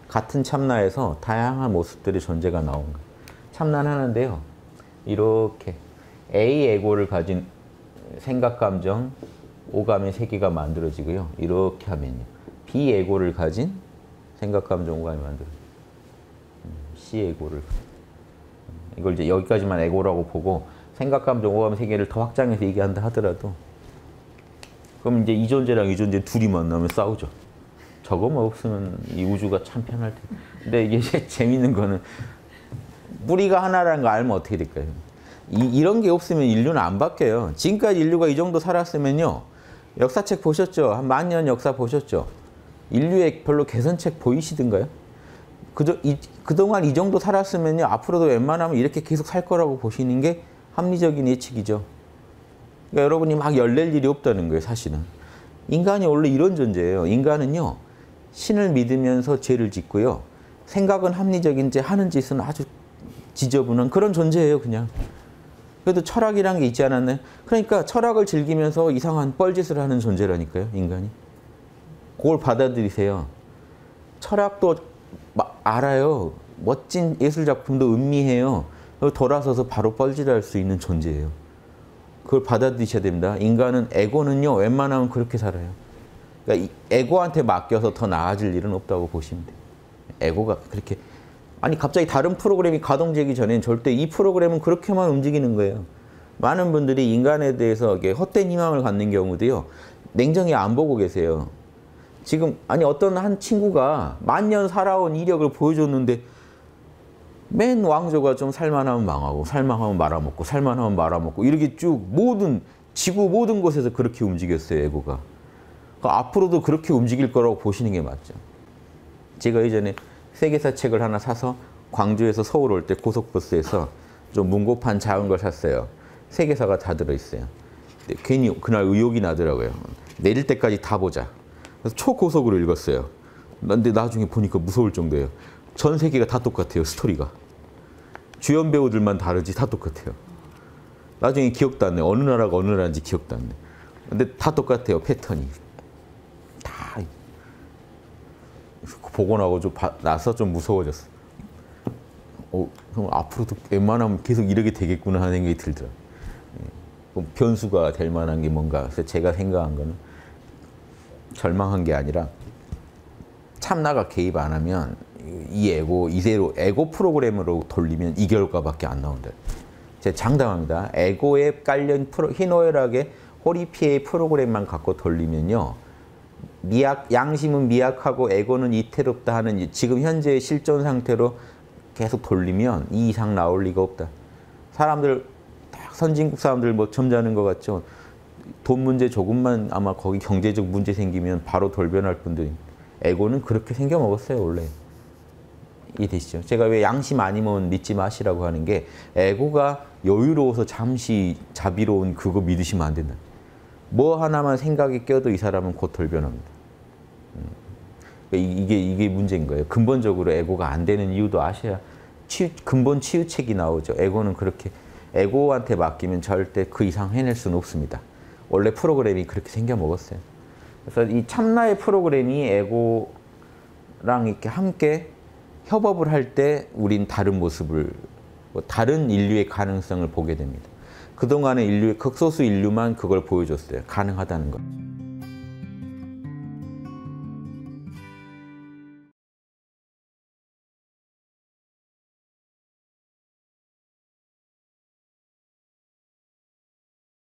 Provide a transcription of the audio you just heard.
같은 참나에서 다양한 모습들의 존재가 나온 거예요. 참나는 하는데요. 이렇게 A 에고를 가진 생각, 감정, 오감의 세계가 만들어지고요. 이렇게 하면요. B 에고를 가진 생각, 감정, 오감이 만들어져요. C 에고를. 이걸 이제 여기까지만 에고라고 보고 생각, 감정, 오감의 세계를 더 확장해서 얘기한다 하더라도 그럼 이제 이 존재랑 이 존재 둘이 만나면 싸우죠. 저거만 없으면 이 우주가 참 편할 텐데. 근데 이게 재밌는 거는 뿌리가 하나라는 거 알면 어떻게 될까요? 이런 게 없으면 인류는 안 바뀌어요. 지금까지 인류가 이 정도 살았으면요. 역사책 보셨죠? 한 10,000년 역사 보셨죠? 인류의 별로 개선책 보이시던가요? 그동안 이 정도 살았으면요. 앞으로도 웬만하면 이렇게 계속 살 거라고 보시는 게 합리적인 예측이죠. 그러니까 여러분이 막 열낼 일이 없다는 거예요, 사실은. 인간이 원래 이런 존재예요. 인간은요. 신을 믿으면서 죄를 짓고요. 생각은 합리적인지 하는 짓은 아주 지저분한 그런 존재예요, 그냥. 그래도 철학이란 게 있지 않았나요? 그러니까 철학을 즐기면서 이상한 뻘짓을 하는 존재라니까요, 인간이. 그걸 받아들이세요. 철학도 알아요. 멋진 예술작품도 음미해요. 돌아서서 바로 뻘짓할 수 있는 존재예요. 그걸 받아들이셔야 됩니다. 인간은, 에고는요, 웬만하면 그렇게 살아요. 그러니까 에고한테 맡겨서 더 나아질 일은 없다고 보시면 돼요. 에고가 그렇게. 아니 갑자기 다른 프로그램이 가동되기 전엔 절대 이 프로그램은 그렇게만 움직이는 거예요. 많은 분들이 인간에 대해서 헛된 희망을 갖는 경우도요. 냉정히 안 보고 계세요. 지금 아니 어떤 한 친구가 10,000년 살아온 이력을 보여줬는데 맨 왕조가 좀 살만하면 망하고 살만하면 말아먹고 살만하면 말아먹고 이렇게 쭉 지구 모든 곳에서 그렇게 움직였어요. 에고가. 그러니까 앞으로도 그렇게 움직일 거라고 보시는 게 맞죠. 제가 예전에 세계사 책을 하나 사서 광주에서 서울 올 때 고속버스에서 좀 문고판 작은 걸 샀어요. 세계사가 다 들어있어요. 괜히 그날 의욕이 나더라고요. 내릴 때까지 다 보자. 그래서 초고속으로 읽었어요. 근데 나중에 보니까 무서울 정도예요. 전 세계가 다 똑같아요, 스토리가. 주연 배우들만 다르지 다 똑같아요. 나중에 기억도 안 나요. 어느 나라가 어느 나라인지 기억도 안 나요. 근데 다 똑같아요, 패턴이. 다. 보고 나고 좀 나서 좀 무서워졌어. 그럼 앞으로도 웬만하면 계속 이렇게 되겠구나 하는 생각이 들더라고요. 변수가 될 만한 게 뭔가. 그래서 제가 생각한 거는 절망한 게 아니라 참나가 개입 안 하면 이 에고, 이대로 에고 프로그램으로 돌리면 이 결과밖에 안 나온다. 제가 장담합니다. 에고에 깔린 희노애락의 호리피의 프로그램만 갖고 돌리면요. 양심은 미약하고 에고는 이태롭다 하는 지금 현재의 실존 상태로 계속 돌리면 이 이상 나올 리가 없다. 사람들, 선진국 사람들 뭐 점잖은 것 같죠? 돈 문제 조금만 아마 거기 경제적 문제 생기면 바로 돌변할 분들이. 에고는 그렇게 생겨 먹었어요, 원래. 이해되시죠? 제가 왜 양심 아니면 믿지 마시라고 하는 게 에고가 여유로워서 잠시 자비로운 그거 믿으시면 안 된다. 뭐 하나만 생각이 껴도 이 사람은 곧 돌변합니다. 이게 문제인 거예요. 근본적으로 에고가 안 되는 이유도 아셔야 근본 치유책이 나오죠. 에고는 그렇게 에고한테 맡기면 절대 그 이상 해낼 수는 없습니다. 원래 프로그램이 그렇게 생겨 먹었어요. 그래서 이 참나의 프로그램이 에고랑 이렇게 함께 협업을 할 때 우린 다른 모습을, 다른 인류의 가능성을 보게 됩니다. 그동안의 인류의 극소수 인류만 그걸 보여줬어요. 가능하다는 것.